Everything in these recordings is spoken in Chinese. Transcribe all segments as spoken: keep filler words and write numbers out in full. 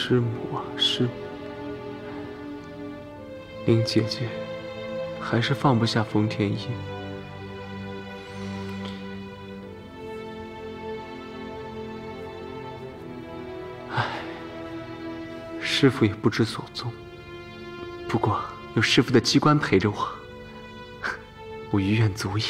师母啊，师母，林姐姐还是放不下冯天一。唉，师父也不知所踪。不过有师父的机关陪着我，我于愿足矣。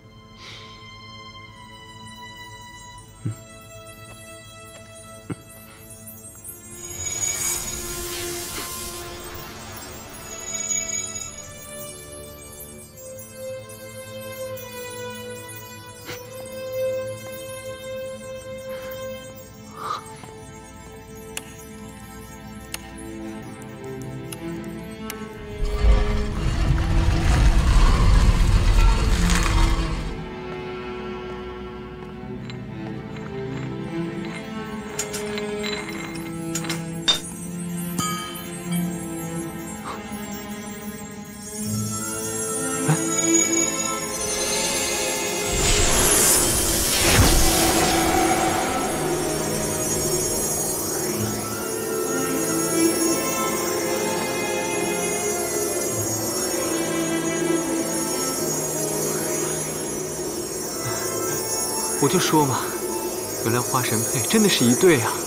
我就说嘛，原来花神配真的是一对啊！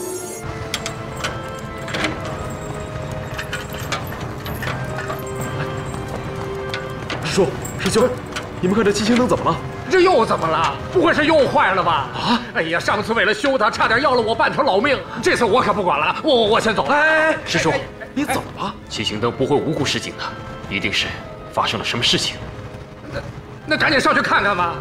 师叔、师兄，你们看这七星灯怎么了？ 这又怎么了？不会是又坏了吧？啊！哎呀，上次为了修它，差点要了我半条老命。这次我可不管了，我我我先走了。 哎，师叔， 你怎么了？ 七星灯不会无故示警的，一定是发生了什么事情。 那那赶紧上去看看吧。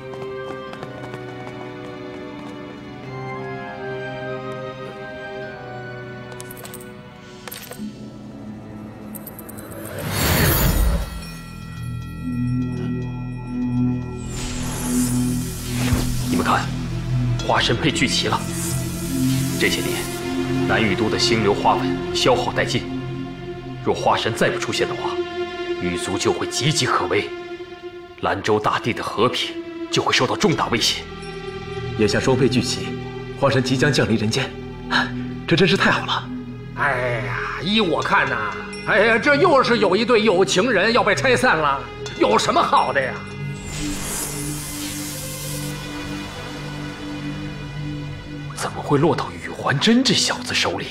花神配聚齐了。这些年，南域都的星流花纹消耗殆尽，若花神再不出现的话，狱卒就会岌岌可危，兰州大地的和平就会受到重大威胁。 眼下双配聚齐，花神即将降临人间，这真是太好了。 哎呀，依我看呐，哎呀，这又是有一对有情人要被拆散了，有什么好的呀？ 怎么会落到宇环真这小子手里？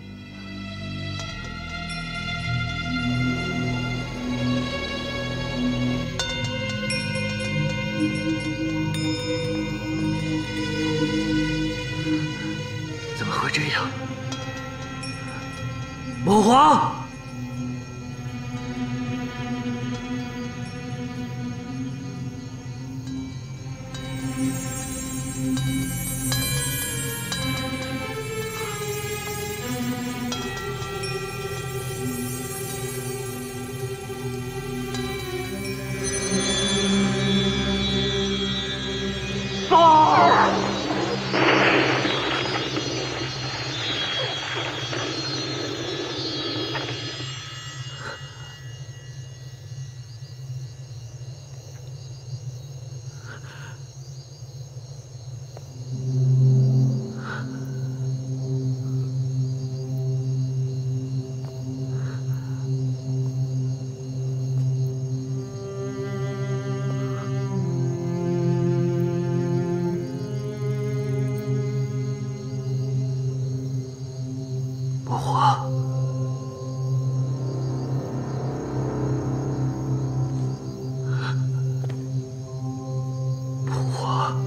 怎么会这样？魔皇！ 魔皇，魔皇，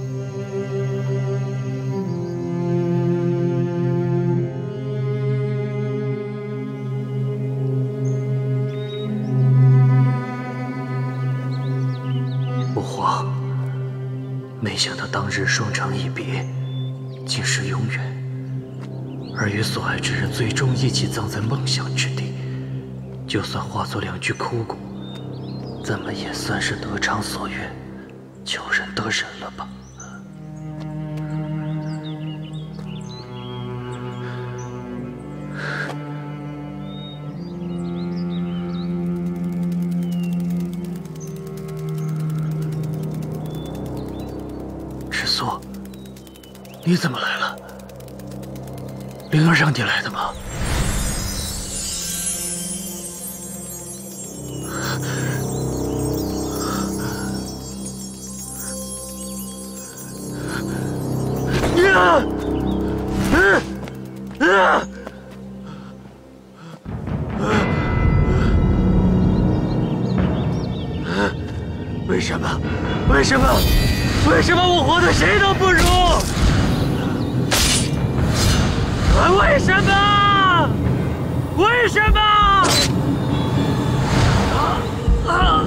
魔皇，没想到当日双长一别，竟是永远。 而与所爱之人最终一起葬在梦想之地，就算化作两具枯骨，咱们也算是得偿所愿，求人得人了吧？芷苏，你怎么来了？灵儿让你来的吗？ 为什么？为什么？为什么我活的谁都不如？为什么？为什么？啊啊啊！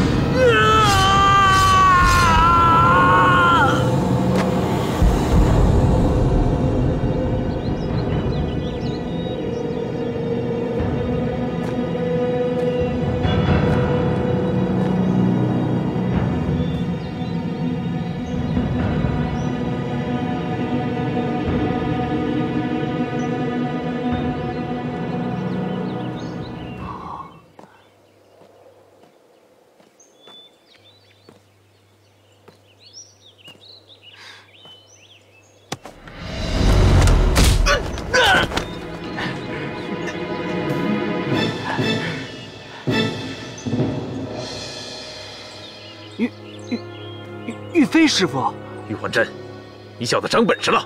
玉飞师傅， 玉环真，你小子长本事了！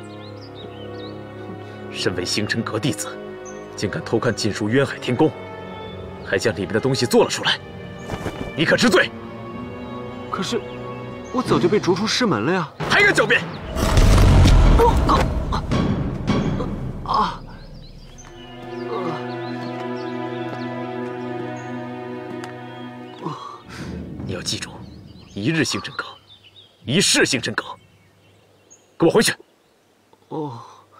身为星辰阁弟子，竟敢偷看禁书渊海天宫，还将里面的东西做了出来，你可知罪？ 可是，我早就被逐出师门了呀！ 还敢狡辩！ 啊！啊！ 你要记住，一日星辰阁。 一世星辰阁，跟我回去。 哦。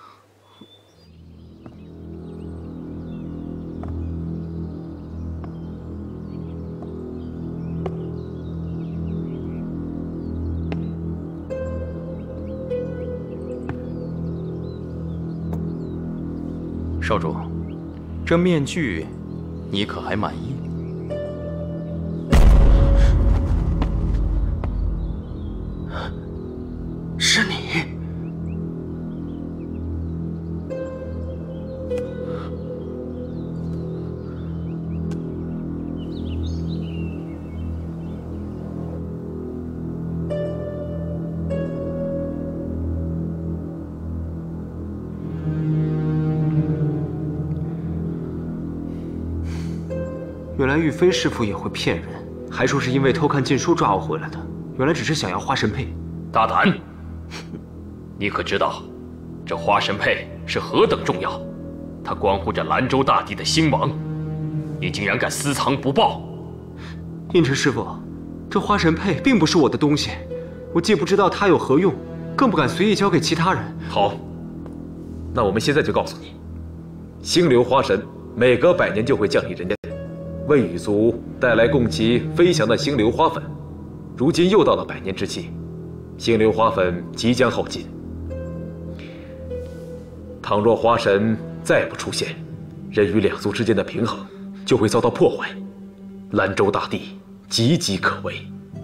少主，这面具，你可还满意？ 是你，原来玉飞师傅也会骗人，还说是因为偷看禁书抓我回来的，原来只是想要花神佩。 大胆！ 你可知道，这花神佩是何等重要？它关乎着兰州大地的兴亡，你竟然敢私藏不报！ 应承师傅，这花神佩并不是我的东西，我既不知道它有何用，更不敢随意交给其他人。 好，那我们现在就告诉你，星流花神每隔百年就会降临人间，为羽族带来供其飞翔的星流花粉。如今又到了百年之期，星流花粉即将耗尽。 倘若花神再不出现，人与两族之间的平衡就会遭到破坏，兰州大地岌岌可危。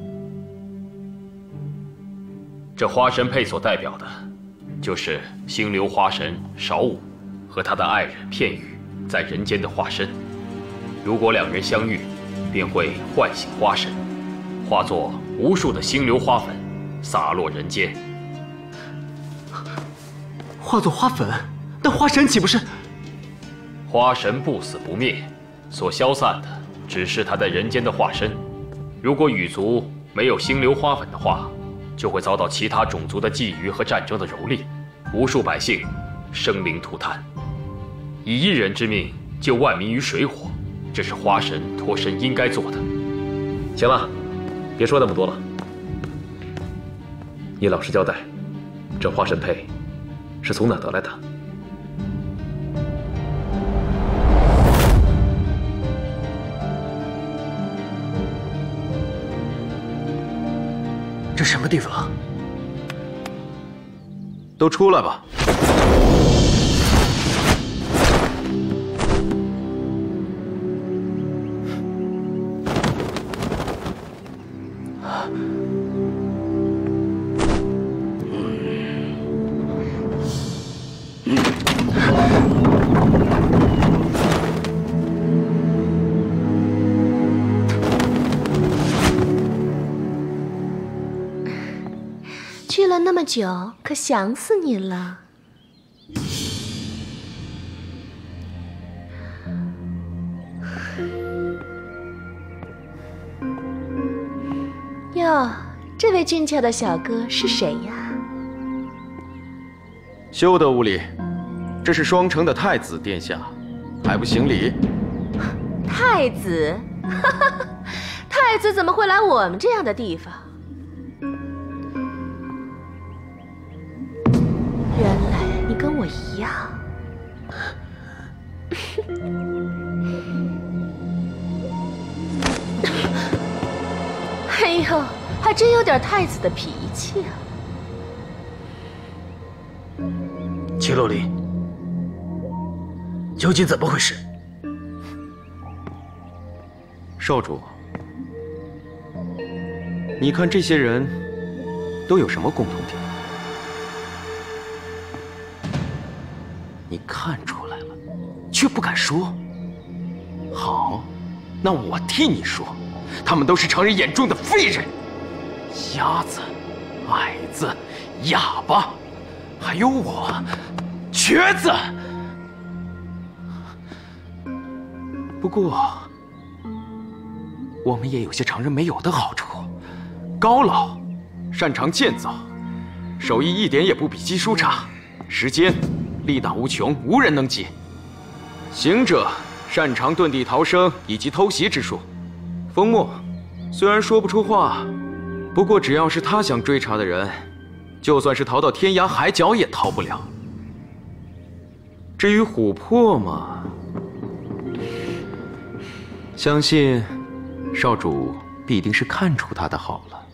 这花神佩所代表的，就是星流花神少武和他的爱人片羽在人间的化身。如果两人相遇，便会唤醒花神，化作无数的星流花粉，洒落人间。 化作花粉。 那花神岂不是？ 花神不死不灭，所消散的只是他在人间的化身。如果羽族没有星流花粉的话，就会遭到其他种族的觊觎和战争的蹂躏，无数百姓生灵涂炭。以一人之命救万民于水火，这是花神脱身应该做的。行了，别说那么多了，你老实交代，这花神佩是从哪得来的？ 这什么地方？ 都出来吧！ 去了那么久，可想死你了。 呦，这位俊俏的小哥是谁呀？ 休得无礼！这是双城的太子殿下，还不行礼？ 太子？太子怎么会来我们这样的地方？原来你跟我一样。哎呦，还真有点太子的脾气啊！ 齐洛林，究竟怎么回事？ 少主，你看这些人都有什么共同点？你看出来了，却不敢说。好，那我替你说，他们都是常人眼中的废人、瞎子、矮子、哑巴，还有我，瘸子。不过，我们也有些常人没有的好处：高老，擅长建造，手艺一点也不比姬叔差，时间力大无穷，无人能及。行者擅长遁地逃生以及偷袭之术。风墨虽然说不出话，不过只要是他想追查的人，就算是逃到天涯海角也逃不了。至于琥珀嘛，相信少主必定是看出他的好了。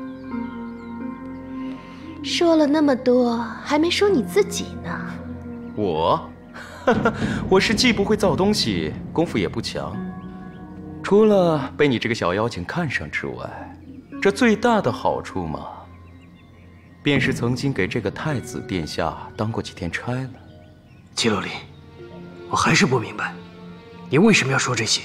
说了那么多，还没说你自己呢。 我，我是既不会造东西，功夫也不强，除了被你这个小妖精看上之外，这最大的好处嘛，便是曾经给这个太子殿下当过几天差了。 齐洛林，我还是不明白，你为什么要说这些？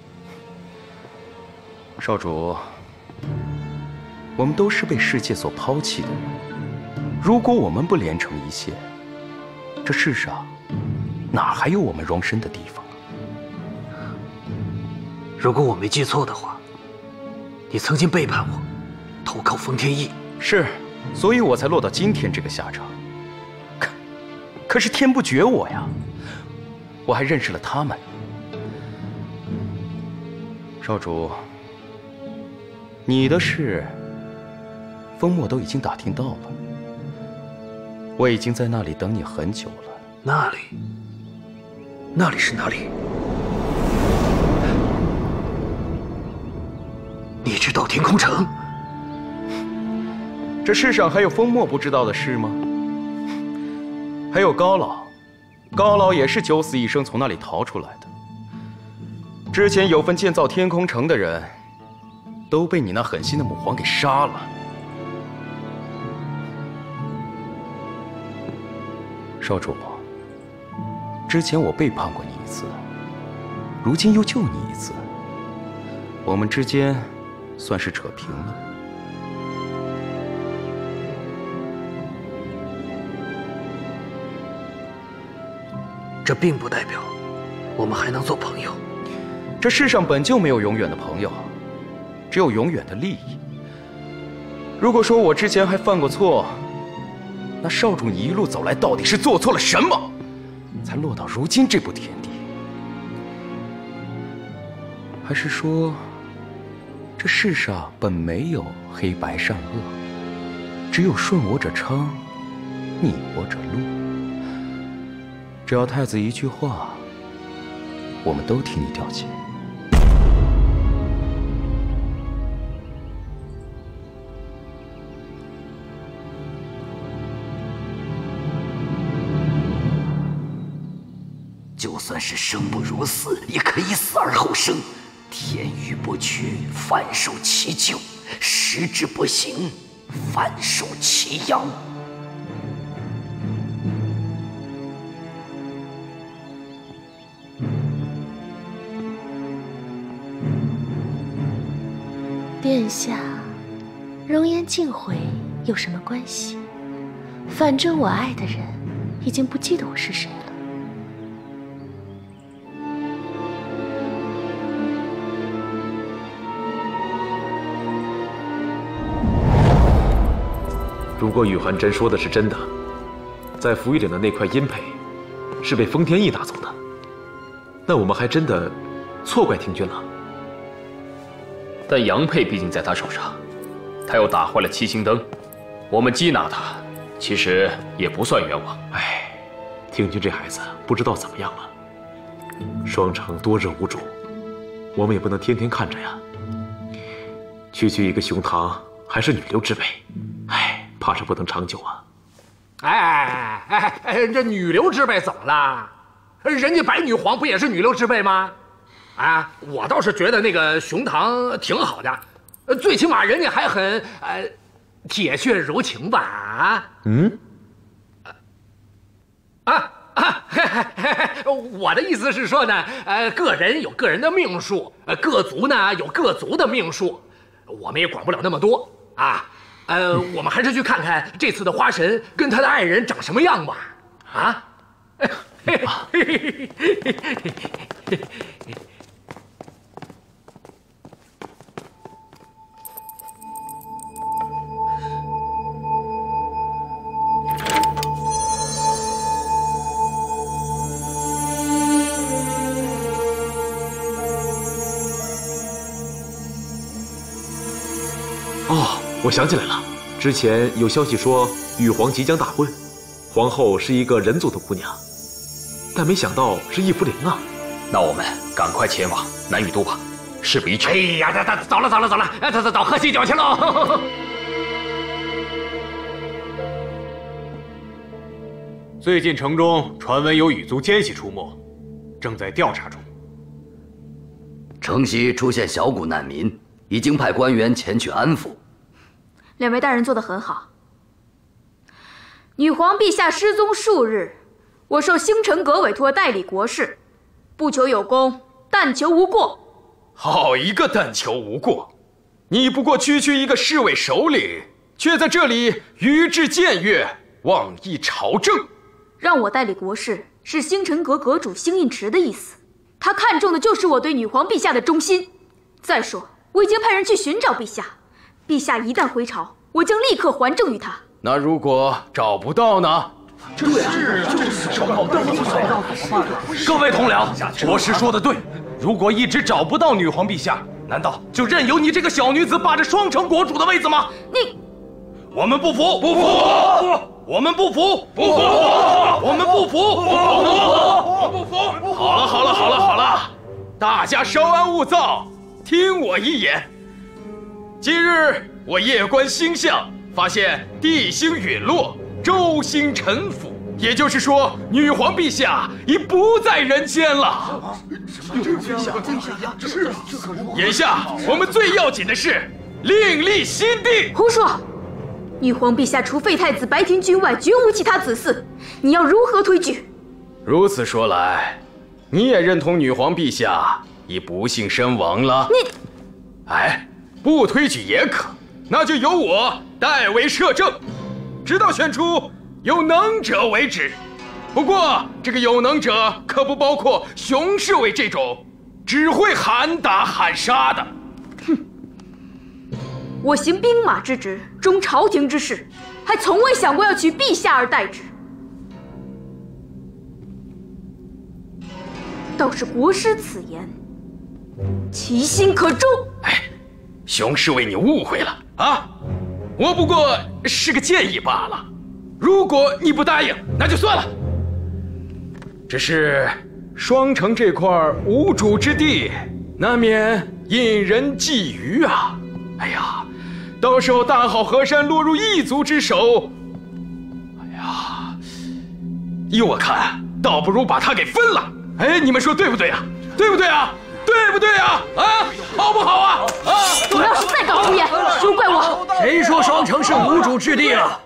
少主，我们都是被世界所抛弃的人，如果我们不连成一线，这世上哪还有我们容身的地方？ 如果我没记错的话，你曾经背叛我，投靠封天翼。 是，所以我才落到今天这个下场。可，可是天不绝我呀，我还认识了他们。少主，你的事，风墨都已经打听到了，我已经在那里等你很久了。 那里？那里是哪里？你知道天空城？ 这世上还有风墨不知道的事吗？还有高老，高老也是九死一生从那里逃出来的。之前有份建造天空城的人，都被你那狠心的母皇给杀了。少主，之前我背叛过你一次，如今又救你一次，我们之间算是扯平了。 这并不代表我们还能做朋友。 这世上本就没有永远的朋友，只有永远的利益。如果说我之前还犯过错，那少主你一路走来到底是做错了什么，才落到如今这步田地？还是说，这世上本没有黑白善恶，只有顺我者昌，逆我者落。只要太子一句话，我们都替你调解。 就算是生不如死，也可以死而后生。天欲不取，反受其咎；时之不行，反受其殃。 殿下，容颜尽毁有什么关系？反正我爱的人已经不记得我是谁了。 如果宇寒真说的是真的，在浮玉岭的那块阴佩是被封天翼拿走的，那我们还真的错怪听君了。 但阳佩毕竟在他手上，他又打坏了七星灯，我们缉拿他，其实也不算冤枉。 唉，听君这孩子不知道怎么样了。双城多日无主，我们也不能天天看着呀。区区一个雄堂，还是女流之辈，唉，怕是不能长久啊。 哎哎哎哎，这女流之辈怎么了？人家白女皇不也是女流之辈吗？啊，我倒是觉得那个雄堂挺好的，最起码人家还很呃铁血柔情吧？啊？ 嗯？ 啊啊！嘿嘿嘿嘿，我的意思是说呢，呃，个人有个人的命数，呃，各族呢有各族的命数，我们也管不了那么多啊。呃，我们还是去看看这次的花神跟他的爱人长什么样吧。啊？ 哦，我想起来了，之前有消息说玉皇即将大婚，皇后是一个人族的姑娘，但没想到是易福灵啊。 那我们赶快前往南雨都吧，事不宜迟。 哎呀，走走走了走了走了，哎，走走走，喝喜酒去喽。 最近城中传闻有羽族奸细出没，正在调查中。 城西出现小股难民，已经派官员前去安抚。 两位大人做得很好。女皇陛下失踪数日，我受星辰阁委托代理国事，不求有功，但求无过。 好一个但求无过！你不过区区一个侍卫首领，却在这里愚智僭越，妄议朝政。 让我代理国事是星辰阁阁主星印迟的意思，他看重的就是我对女皇陛下的忠心。再说，我已经派人去寻找陛下，陛下一旦回朝，我将立刻还政于他。 那如果找不到呢？ 这是就是找不到， 各位同僚，国师说的对，如果一直找不到女皇陛下，难道就任由你这个小女子霸着双城国主的位子吗？ 你， 我们不服，不服，我们不服，不服，我们不服，不服，不服。 好了，好了，好了，好了，大家稍安勿躁，听我一言。今日我夜观星象，发现地星陨落，周星沉浮，也就是说，女皇陛下已不在人间了。眼下我们最要紧的是另立新帝。 胡说！女皇陛下除废太子白庭君外，绝无其他子嗣。你要如何推举？ 如此说来，你也认同女皇陛下已不幸身亡了？ 你， 哎，不推举也可，那就由我代为摄政，直到选出有能者为止。不过，这个有能者可不包括熊侍卫这种只会喊打喊杀的。 哼，我行兵马之职，中朝廷之事，还从未想过要取陛下而代之。倒是国师此言，其心可诛。 哎，熊侍卫，你误会了啊！我不过是个建议罢了。如果你不答应，那就算了。只是双城这块无主之地，难免引人觊觎啊！哎呀，到时候大好河山落入异族之手，哎呀，依我看，倒不如把它给分了。哎，你们说对不对啊？对不对啊？对不对啊？啊，好不好啊？啊！ 我要是再敢胡言，休怪我。 谁说双城是无主之地了？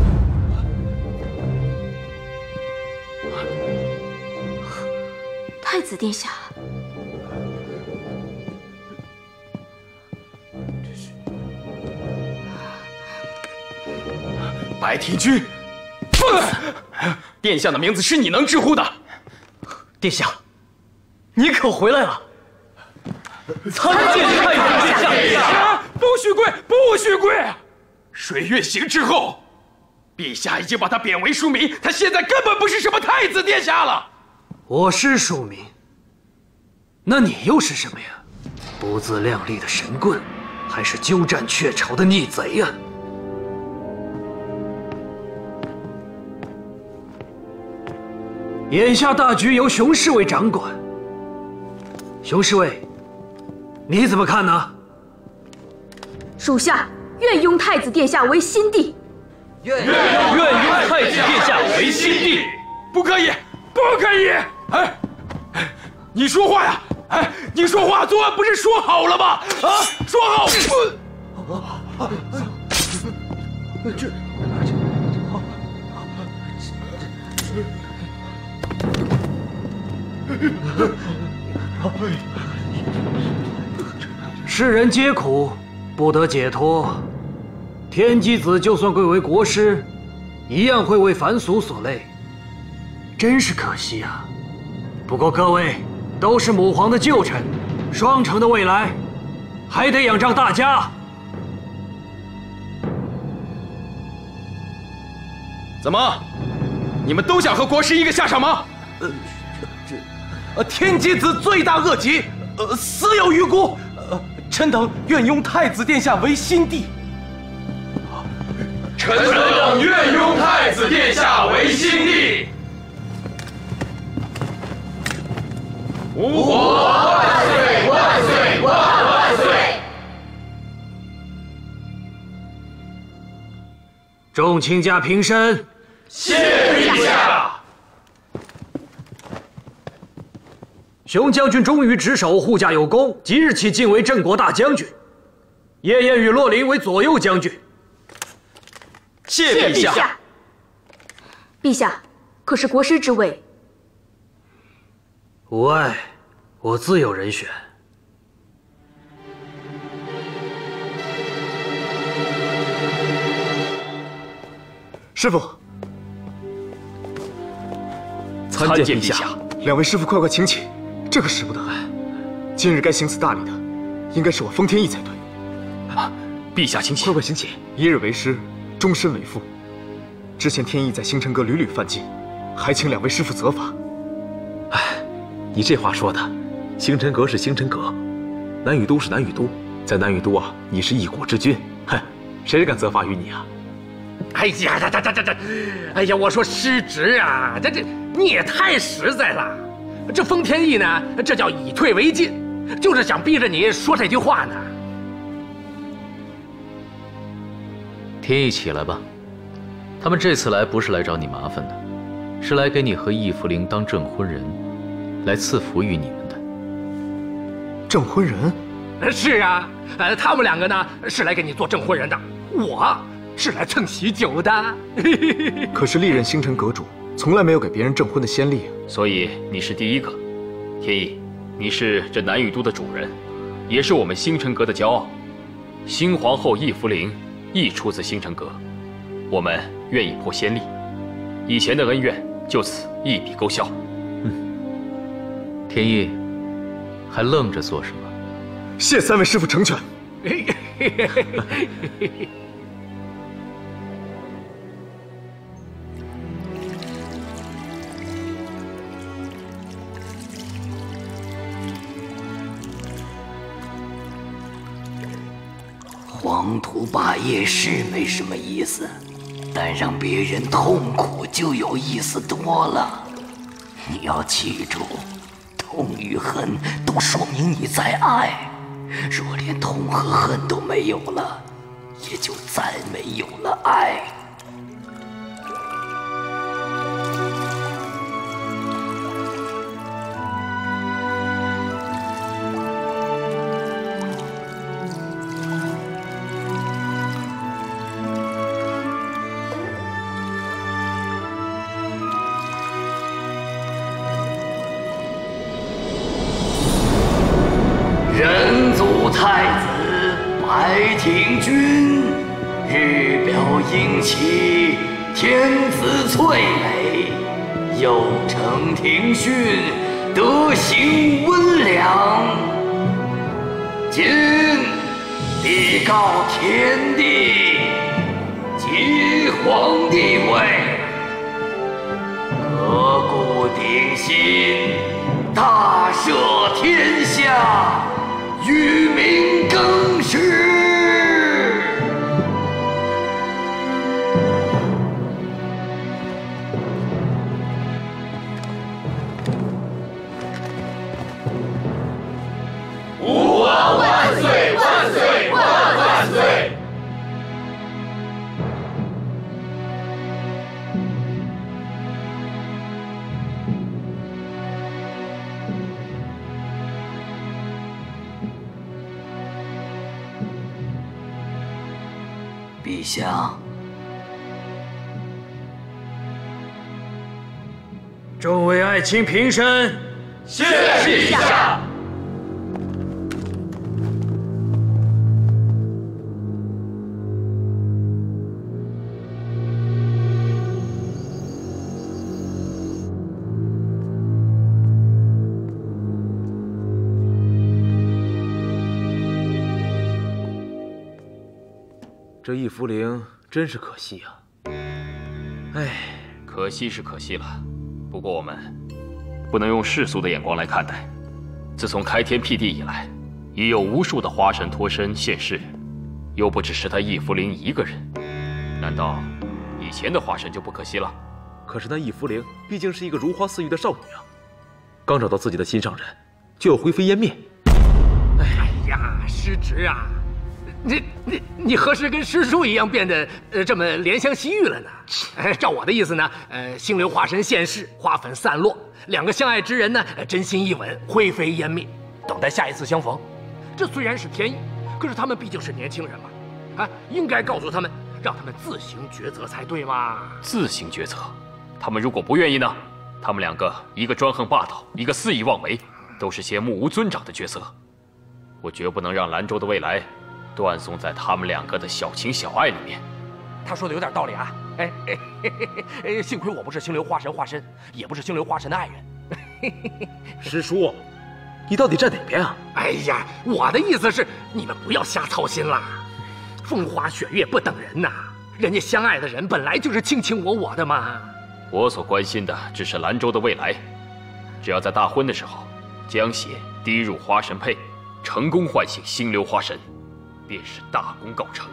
太子殿下， 白庭君，殿下的名字是你能直呼的。 殿下，你可回来了！ 参见太子殿下！不许跪，不许跪！水月行之后， 陛下已经把他贬为庶民，他现在根本不是什么太子殿下了。 我是庶民，那你又是什么呀？不自量力的神棍，还是鸠占鹊巢的逆贼呀？眼下大局由熊侍卫掌管，熊侍卫，你怎么看呢？ 属下愿拥太子殿下为新帝。 愿愿拥太子殿下为新帝。 不可以，不可以！哎，你说话呀！哎，你说话，昨晚不是说好了吗？啊，说好。这。 世人皆苦，不得解脱。天机子就算贵为国师，一样会为凡俗所累，真是可惜啊！不过各位都是母皇的旧臣，双城的未来还得仰仗大家。 怎么，你们都想和国师一个下场吗？ 呃，这，呃，天机子罪大恶极，呃，死有余辜。呃，臣等愿拥太子殿下为新帝。 臣等愿拥太子殿下为新帝。吾皇万岁万岁万万岁！ 众卿家平身。 谢陛下。 熊将军忠于职守，护驾有功，即日起晋为镇国大将军。夜宴与洛林为左右将军。 谢陛下。 陛下，可是国师之位？ 无碍，我自有人选。 师傅， 参见陛下。 两位师傅，快快请起。这可使不得，今日该行此大礼的，应该是我封天翼才对。 啊，陛下请起。 快快请起。一日为师，终身为父。之前天翼在星辰阁屡屡犯禁，还请两位师傅责罚。 哎，你这话说的，星辰阁是星辰阁，南雨都是南雨都，在南雨都啊，你是一国之君，哼，谁敢责罚于你啊？ 哎呀，这这这这这，哎呀，我说师侄啊，这这你也太实在了。这封天翼呢，这叫以退为进，就是想逼着你说这句话呢。 天翼，起来吧。他们这次来不是来找你麻烦的，是来给你和易福灵当证婚人，来赐福于你们的。 证婚人？ 是啊，呃，他们两个呢是来给你做证婚人的，我是来蹭喜酒的。 可是历任星辰阁主从来没有给别人证婚的先例啊。 所以你是第一个。天翼，你是这南雨都的主人，也是我们星辰阁的骄傲。新皇后易福灵亦出自星辰阁，我们愿意破先例，以前的恩怨就此一笔勾销。 嗯， 天翼，还愣着做什么？ 谢三位师傅成全。 黄土霸业是没什么意思，但让别人痛苦就有意思多了。你要记住，痛与恨都说明你在爱。若连痛和恨都没有了，也就再没有了爱。人祖太子白庭君，日表英奇，天资翠美，又承庭训，德行温良。今必告天地，结皇帝位，革故鼎新，大赦天下，与民更始。 吾王万岁！万岁！万万岁！ 陛下， 众位爱卿平身。 谢陛下。 这易福陵真是可惜啊！ 哎，可惜是可惜了，不过我们不能用世俗的眼光来看待。自从开天辟地以来，已有无数的花神脱身现世，又不只是他易福陵一个人。难道以前的花神就不可惜了？ 可是那易福陵毕竟是一个如花似玉的少女啊，刚找到自己的心上人，就要灰飞烟灭。 哎呀，失职啊！你你你何时跟师叔一样变得呃这么怜香惜玉了呢？呃，照我的意思呢，呃，星流花神现世，花粉散落，两个相爱之人呢，真心一吻，灰飞烟灭，等待下一次相逢。这虽然是天意，可是他们毕竟是年轻人嘛，啊，应该告诉他们，让他们自行抉择才对嘛。 自行抉择？他们如果不愿意呢？他们两个，一个专横霸道，一个肆意妄为，都是些目无尊长的角色。我绝不能让兰州的未来断送在他们两个的小情小爱里面。 他说的有点道理啊！哎哎嘿嘿嘿，幸亏我不是星流花神化身，也不是星流花神的爱人。 师叔，你到底站哪边啊？ 哎呀，我的意思是，你们不要瞎操心啦。风花雪月不等人呐，人家相爱的人本来就是卿卿我我的嘛。 我所关心的只是兰州的未来，只要在大婚的时候将血滴入花神佩，成功唤醒星流花神，便是大功告成。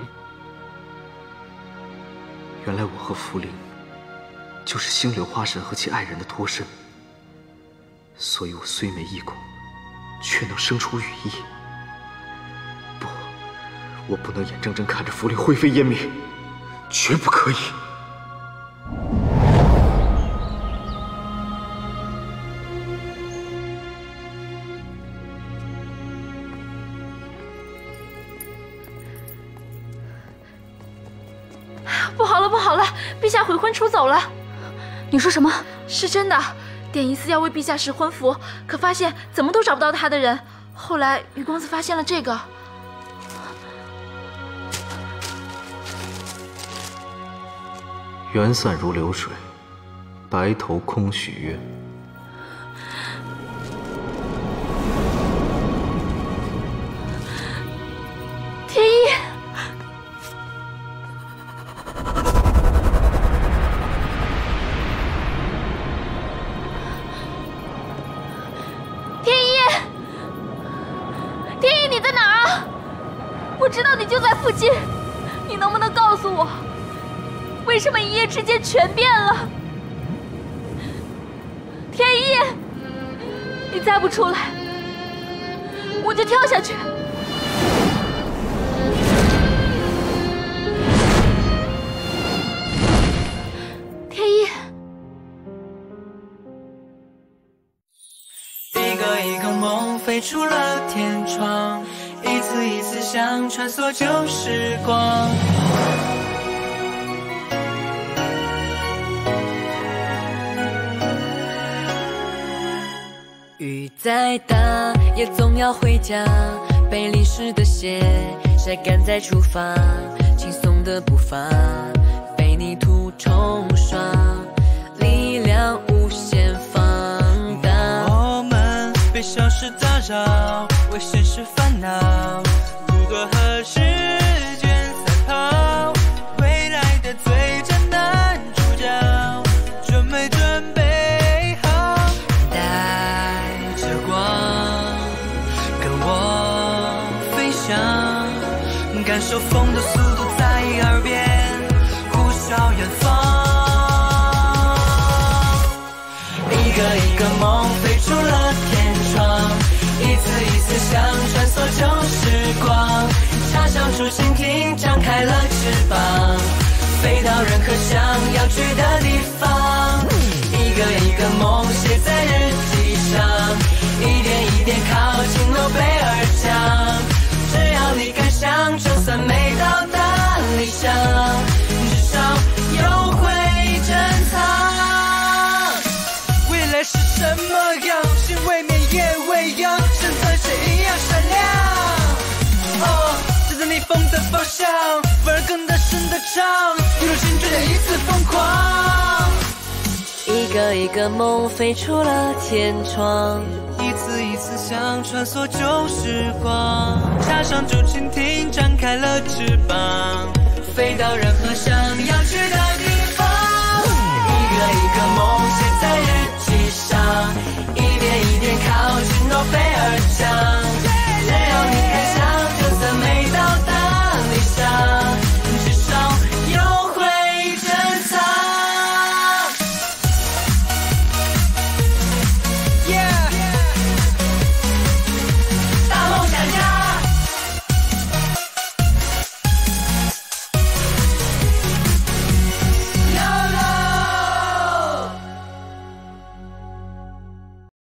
原来我和福陵就是星流花神和其爱人的脱身，所以我虽没异功，却能生出羽翼。不，我不能眼睁睁看着福陵灰飞烟灭，绝不可以。 不好了，不好了！陛下悔婚出走了。你说什么？是真的。典仪司要为陛下试婚服，可发现怎么都找不到他的人。后来余公子发现了这个。 缘散如流水，白头空许约。 天一。我知道你就在附近，你能不能告诉我，为什么一夜之间全变了？天一，你再不出来，我就跳下去。天一， 一个一个梦飞出了天窗。一次一次想穿梭旧时光，雨再大也总要回家，被淋湿的鞋晒干再出发，轻松的步伐被泥土冲刷，力量无限放大。我们被小事打扰，为现实烦恼，如何和时间赛跑？未来的最真感受风的速度在耳边呼啸远方。一个一个梦飞出了天窗，一次一次想穿梭旧时光，插上竹蜻蜓，张开了翅膀，飞到任何想要去的地方。一个一个梦写在日记上，一点一点靠近诺贝尔奖。只要你敢想，就算没到达理想，至少有会珍藏。未来是什么样？心未泯也未央，生存是一样闪亮。哦，就在逆风的方向，反而更大声的唱，一路心追加一次疯狂。 一个一个梦飞出了天窗， 一次一次想穿梭旧时光，插上竹蜻蜓，张开了翅膀，飞到任何想要去的